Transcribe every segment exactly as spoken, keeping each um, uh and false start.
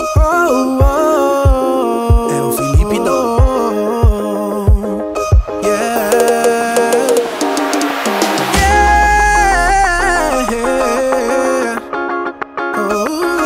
oh, oh, é o Felipe Dom. Yeah, yeah, oh,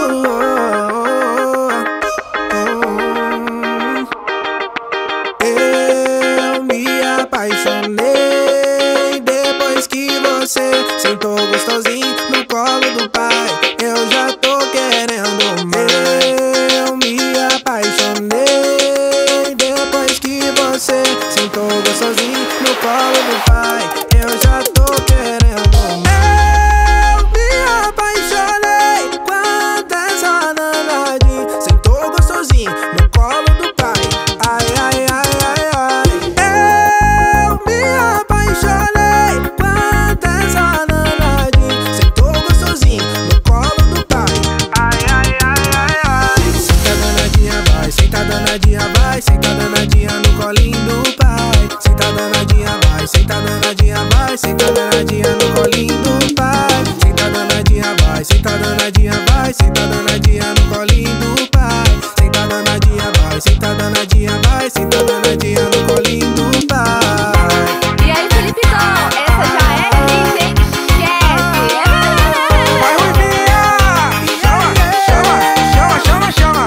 oh, oh. Eu me apaixonei depois que você sentou gostosinho no colo do pai. Eu já tô querendo mais. Eu me apaixonei depois que você sentou gostosinho no colo do pai. Eu já tô querendo mais. Eu me apaixonei quando essa nanadinha sentou gostosinho no colo do pai. Ai, ai, ai, ai, ai. Eu me apaixonei quando essa nanadinha sentou gostosinho no colo do pai. Ai, ai, ai, ai, ai. Senta danadinha, vai, senta danadinha, vai, senta danadinha no colinho do pai. Senta danadinha, vai, senta danadinha, vai, senta danadinha no colinho do pai. Senta danadinha, vai, senta danadinha, vai, senta danadinha no colinho do pai. Senta danadinha, vai, senta danadinha, vai, senta danadinha no colinho do pai. E aí, Felipe Dom, essa já é D J Chefe. Vai, Ruivinha! Chama, chama, chama, chama, chama.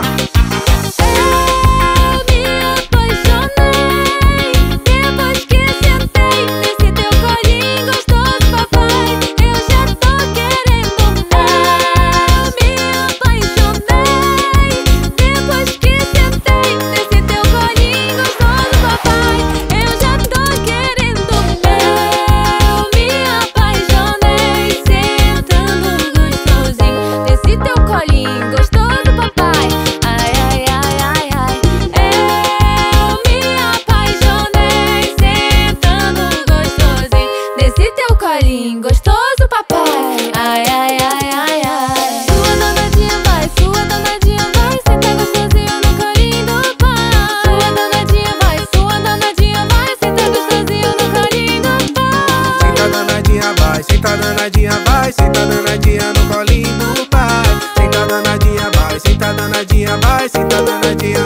Eu me apaixonei depois que sentei nesse teu colinho gostoso, papai. Eu já tô querendo mais. Eu me apaixonei depois que sentei nesse teu colinho gostoso, papai. Eu já tô querendo mais. Eu me apaixonei sentando gostosinho nesse teu colinho gostoso, papai. Ai, ai, ai, ai, ai. Eu me apaixonei sentando gostosinho nesse teu colinho gostoso, papai. Ai, ai, ai, ai, ai. Sua danadinha vai, sua danadinha vai, senta gostosinho no colinho do pai. Sua danadinha vai, sua danadinha vai, senta gostosinho no colinho do pai. Senta danadinha, vai, senta danadinha, vai, senta danadinha no colinho do pai. Senta danadinha, vai, senta danadinha, vai, senta danadinha